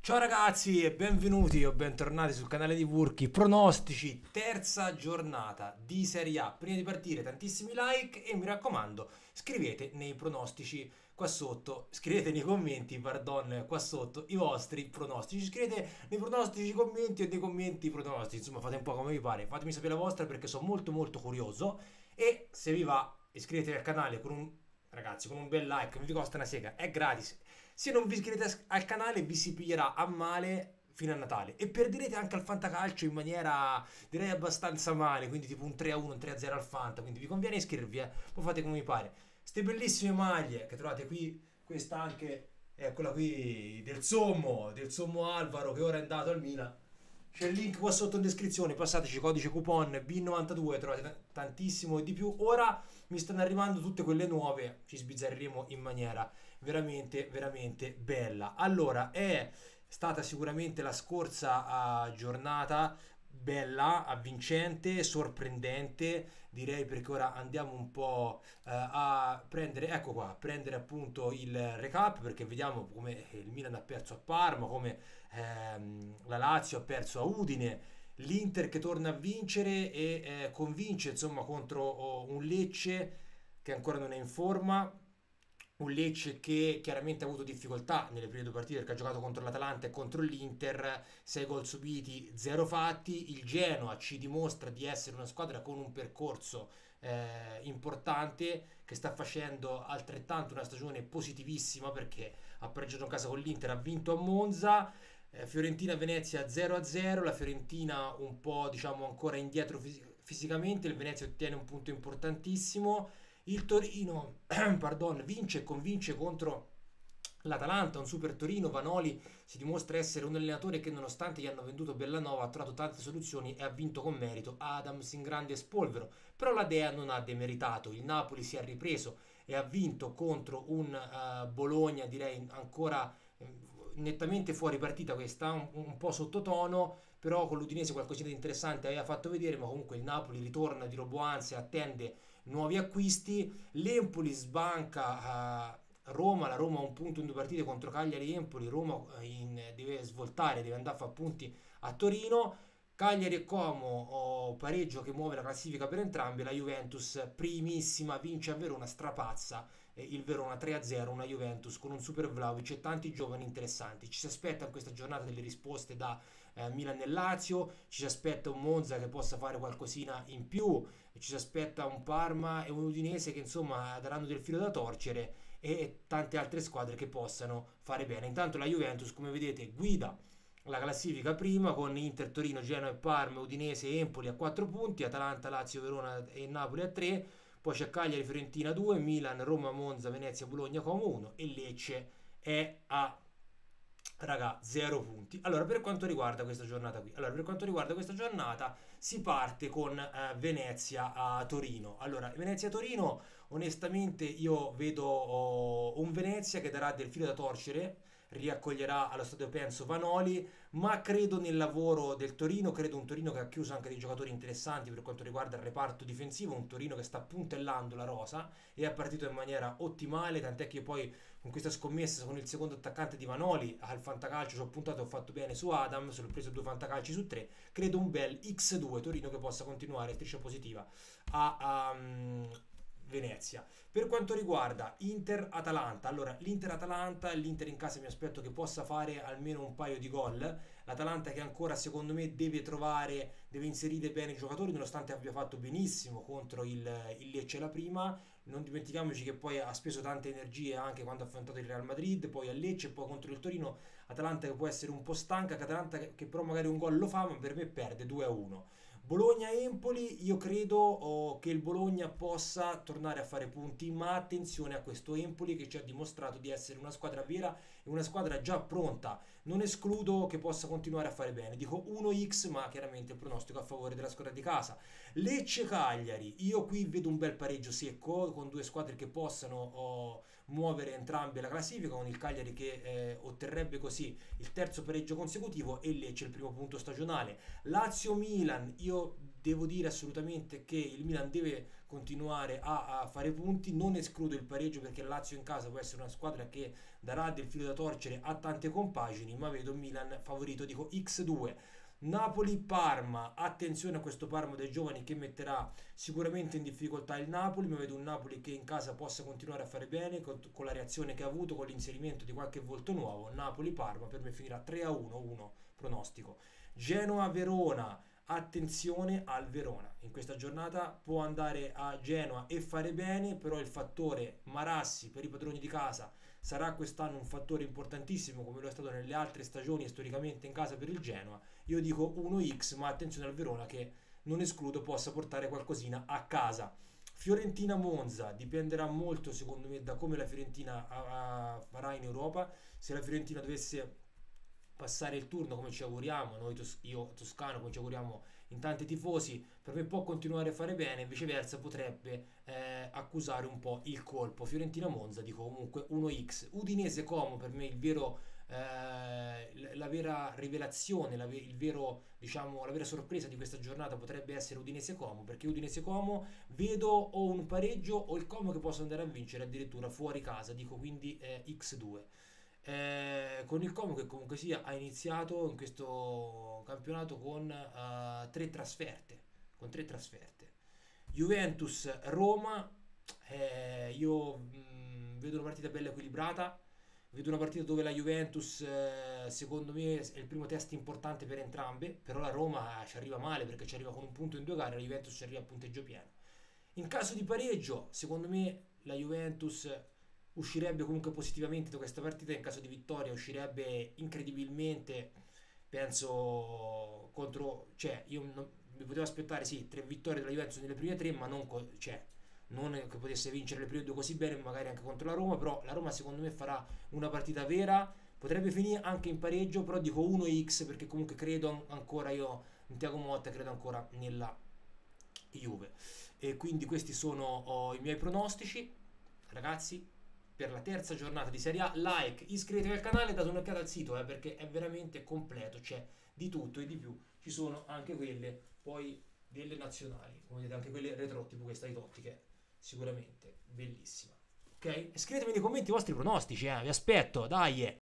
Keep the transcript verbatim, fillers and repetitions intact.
Ciao ragazzi e benvenuti o bentornati sul canale di Wurky. Pronostici, terza giornata di Serie A. Prima di partire tantissimi like e mi raccomando scrivete nei pronostici qua sotto, scrivete nei commenti, pardon, qua sotto i vostri pronostici. Scrivete nei pronostici i commenti e nei commenti i pronostici, insomma fate un po' come vi pare. Fatemi sapere la vostra perché sono molto molto curioso e se vi va iscrivetevi al canale con un, ragazzi, con un bel like, non vi costa una sega, è gratis. Se non vi iscrivete al canale vi si piglierà a male fino a Natale e perderete anche al fantacalcio in maniera direi abbastanza male, quindi tipo un tre a uno, un tre a zero al fanta, quindi vi conviene iscrivervi, eh? Poi fate come vi pare. Ste bellissime maglie che trovate qui, questa anche è quella qui del Sommo, del Sommo Alvaro che ora è andato al Milan. C'è il link qua sotto in descrizione, passateci codice coupon B novantadue, trovate tantissimo e di più. Ora mi stanno arrivando tutte quelle nuove, ci sbizzarriremo in maniera veramente veramente bella. Allora, è stata sicuramente la scorsa uh, giornata bella, avvincente, sorprendente, direi, perché ora andiamo un po' uh, a prendere, ecco qua, a prendere appunto il recap, perché vediamo come il Milan ha perso a Parma, come ehm, la Lazio ha perso a Udine, l'Inter che torna a vincere e eh, convince insomma contro oh, un Lecce che ancora non è in forma, un Lecce che chiaramente ha avuto difficoltà nelle prime due partite perché ha giocato contro l'Atalanta e contro l'Inter, sei gol subiti, zero fatti. Il Genoa ci dimostra di essere una squadra con un percorso eh, importante, che sta facendo altrettanto una stagione positivissima perché ha pareggiato in casa con l'Inter, ha vinto a Monza. eh, Fiorentina-Venezia zero a zero, la Fiorentina un po' diciamo ancora indietro fis- fisicamente, il Venezia ottiene un punto importantissimo. Il Torino, pardon, vince e convince contro l'Atalanta, un super Torino. Vanoli si dimostra essere un allenatore che nonostante gli hanno venduto Bellanova ha trovato tante soluzioni e ha vinto con merito. Adams in grande spolvero, però la Dea non ha demeritato. Il Napoli si è ripreso e ha vinto contro un uh, Bologna direi ancora eh, nettamente fuori partita, questa un, un po' sottotono, però con l'Udinese qualcosina di interessante aveva fatto vedere, ma comunque il Napoli ritorna di roboanza e attende nuovi acquisti. L'Empoli sbanca uh, Roma, la Roma ha un punto in due partite contro Cagliari e Empoli. Roma in, deve svoltare, deve andare a fare punti a Torino. Cagliari e Como, oh, pareggio che muove la classifica per entrambi. La Juventus primissima vince a Verona, strapazza eh, il Verona tre a zero, una Juventus con un super Vlahovic e tanti giovani interessanti. Ci si aspetta in questa giornata delle risposte da eh, Milan e Lazio, ci si aspetta un Monza che possa fare qualcosina in più, ci si aspetta un Parma e un Udinese che insomma daranno del filo da torcere e tante altre squadre che possano fare bene. Intanto la Juventus, come vedete, guida la classifica prima con Inter, Torino, Genoa e Parma, Udinese e Empoli a quattro punti, Atalanta, Lazio, Verona e Napoli a tre, poi c'è Cagliari, Fiorentina due, Milan, Roma, Monza, Venezia, Bologna, Como uno e Lecce è a raga zero punti. Allora, per quanto riguarda questa giornata qui, allora per quanto riguarda questa giornata si parte con eh, Venezia a Torino. Allora, Venezia Torino, onestamente io vedo oh, un Venezia che darà del filo da torcere, riaccoglierà allo stadio penso Vanoli, ma credo nel lavoro del Torino, credo un Torino che ha chiuso anche dei giocatori interessanti per quanto riguarda il reparto difensivo, un Torino che sta puntellando la rosa e è partito in maniera ottimale, tant'è che poi con questa scommessa con il secondo attaccante di Vanoli al fantacalcio ci ho puntato e ho fatto bene su Adam, sono preso due fantacalci su tre, credo un bel X due Torino che possa continuare striscia positiva a, a um, Venezia. Per quanto riguarda Inter-Atalanta, allora l'Inter-Atalanta, l'Inter in casa mi aspetto che possa fare almeno un paio di gol, l'Atalanta che ancora secondo me deve trovare, deve inserire bene i giocatori nonostante abbia fatto benissimo contro il, il Lecce la prima, non dimentichiamoci che poi ha speso tante energie anche quando ha affrontato il Real Madrid, poi a Lecce e poi contro il Torino, Atalanta che può essere un po' stanca, che Atalanta che, che però magari un gol lo fa ma per me perde due a uno. Bologna-Empoli, io credo oh, che il Bologna possa tornare a fare punti, ma attenzione a questo Empoli che ci ha dimostrato di essere una squadra vera e una squadra già pronta. Non escludo che possa continuare a fare bene. Dico uno x, ma chiaramente il pronostico a favore della squadra di casa. Lecce-Cagliari, io qui vedo un bel pareggio secco con due squadre che possano oh, muovere entrambe la classifica, con il Cagliari che eh, otterrebbe così il terzo pareggio consecutivo e Lecce il primo punto stagionale. Lazio-Milan, io devo dire assolutamente che il Milan deve continuare a, a fare punti, non escludo il pareggio perché la Lazio in casa può essere una squadra che darà del filo da torcere a tante compagini, ma vedo Milan favorito, dico ics due. Napoli-Parma, attenzione a questo Parma dei giovani che metterà sicuramente in difficoltà il Napoli, ma vedo un Napoli che in casa possa continuare a fare bene con, con la reazione che ha avuto, con l'inserimento di qualche volto nuovo. Napoli-Parma per me finirà tre a uno, uno pronostico. Genoa-Verona, attenzione al Verona, in questa giornata può andare a Genoa e fare bene, però il fattore Marassi per i padroni di casa sarà quest'anno un fattore importantissimo come lo è stato nelle altre stagioni e storicamente in casa per il Genoa. Io dico uno ics, ma attenzione al Verona che non escludo possa portare qualcosina a casa. Fiorentina-Monza, dipenderà molto secondo me da come la Fiorentina a, a, farà in Europa. Se la Fiorentina dovesse passare il turno come ci auguriamo, noi tos- io toscano come ci auguriamo in tanti tifosi, per me può continuare a fare bene, viceversa potrebbe eh, accusare un po' il colpo. Fiorentina-Monza, dico comunque uno ics. Udinese-Como, per me il vero eh, la vera rivelazione, la, il vero, diciamo, la vera sorpresa di questa giornata potrebbe essere Udinese-Como, perché Udinese-Como vedo o un pareggio o il Como che possa andare a vincere addirittura fuori casa, dico quindi eh, ics due. Eh, con il Como che comunque sia ha iniziato in questo campionato con uh, tre trasferte con tre trasferte. Juventus-Roma, eh, io mh, vedo una partita bella equilibrata, vedo una partita dove la Juventus eh, secondo me è il primo test importante per entrambe, però la Roma ci arriva male perché ci arriva con un punto in due gare, la Juventus ci arriva a punteggio pieno. In caso di pareggio secondo me la Juventus uscirebbe comunque positivamente da questa partita, in caso di vittoria uscirebbe incredibilmente, penso, contro, cioè io non, mi potevo aspettare sì tre vittorie della Juventus nelle prime tre, ma non, co- cioè, non che potesse vincere le prime due così bene, magari anche contro la Roma, però la Roma secondo me farà una partita vera, potrebbe finire anche in pareggio, però dico uno ics perché comunque credo ancora io in Thiago Motta, credo ancora nella Juve. E quindi questi sono oh, i miei pronostici, ragazzi, per la terza giornata di Serie A. Like, iscrivetevi al canale, date un'occhiata al sito eh, perché è veramente completo, c'è di tutto e di più. Ci sono anche quelle poi delle nazionali, come vedete anche quelle retro, tipo questa di Totti che è sicuramente bellissima. Ok? Scrivetemi nei commenti i vostri pronostici, eh, vi aspetto, dai!